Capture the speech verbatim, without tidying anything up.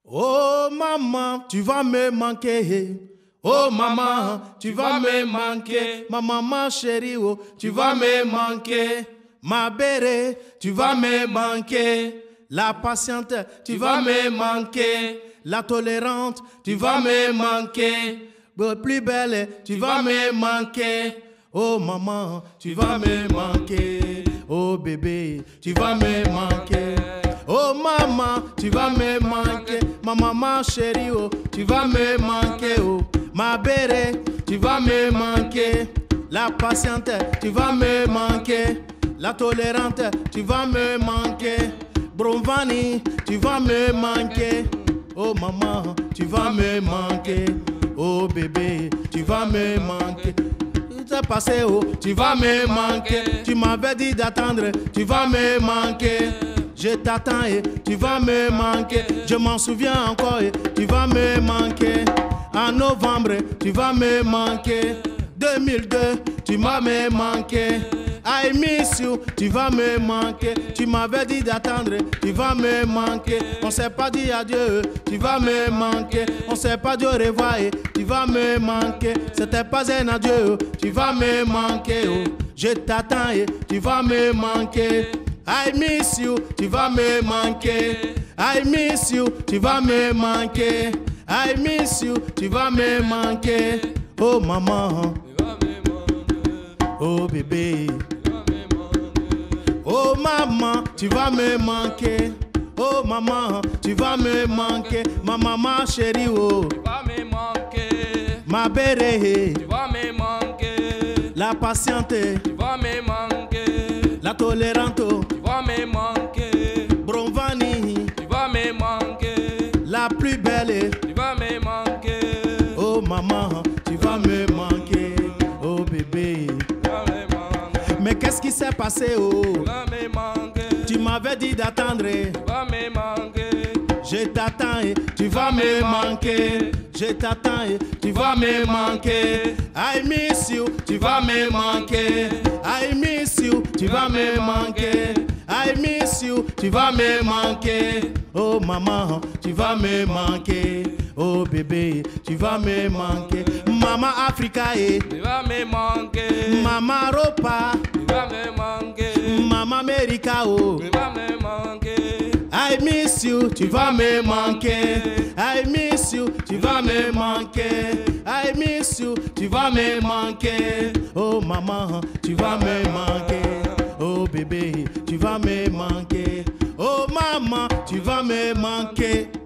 Oh maman, tu vas me manquer. Oh maman, tu vas me manquer. Ma maman chérie, oh, tu vas me manquer. Ma bérée, tu vas me manquer. La patiente, tu vas me manquer. La tolérante, tu vas me manquer. Plus belle, tu vas me manquer. Oh maman, tu vas me manquer. Oh bébé, tu vas me manquer. Oh maman, tu vas me manquer. Ma maman chérie, oh, tu vas me manquer. Oh ma bérée, tu vas me manquer. La patiente, tu vas me manquer. La tolérante, tu vas me manquer. Bronvani, tu vas me manquer. Oh maman, tu vas me manquer. Oh bébé, tu vas me manquer. C'est passé, oh, tu vas me manquer. Tu m'avais dit d'attendre, tu vas me manquer. Je t'attends et tu vas me manquer. Je m'en souviens encore et tu vas me manquer. En novembre, tu vas me manquer. deux mille deux, tu m'as me manqué. I miss you, tu vas me manquer. Tu m'avais dit d'attendre, tu vas me manquer. On s'est pas dit adieu, tu vas me manquer. On s'est pas dit au revoir, et tu vas me manquer. C'était pas un adieu, tu vas me manquer. Oh. Je t'attends et tu vas me manquer. I miss you, tu vas me manquer. I miss you, tu vas me manquer. I miss you, tu vas me manquer. Oh maman, oh bébé. Oh maman, tu vas me manquer. Oh maman, tu vas me manquer. Ma maman chérie, oh, tu vas me manquer. Ma bérée, tu vas me manquer. La patiente, tu vas me manquer. La tolérante, tu vas me manquer. Bronvani, tu vas me manquer. La plus belle, tu vas me manquer. Oh maman, tu vas me manquer. Oh bébé, tu vas me manquer. Mais qu'est-ce qui s'est passé, oh? Tu vas me manquer. Tu m'avais dit d'attendre. Tu vas me manquer. Je t'attends et tu vas me manquer. Je t'attends et tu vas me manquer. I miss you, tu vas me manquer. I miss you, tu vas me manquer. I miss you, tu vas me manquer. Oh maman, tu vas me manquer. Oh bébé, tu vas me manquer. Maman Africa, eh. Tu vas me manquer. Maman Europa, tu vas me manquer. Maman America, oh. Tu vas me manquer. I miss you, tu vas me manquer. I miss you, tu vas me manquer. I miss you, tu vas me manquer. Oh maman, tu vas me manquer. Oh bébé, tu vas me manquer. Oh maman, tu vas me manquer.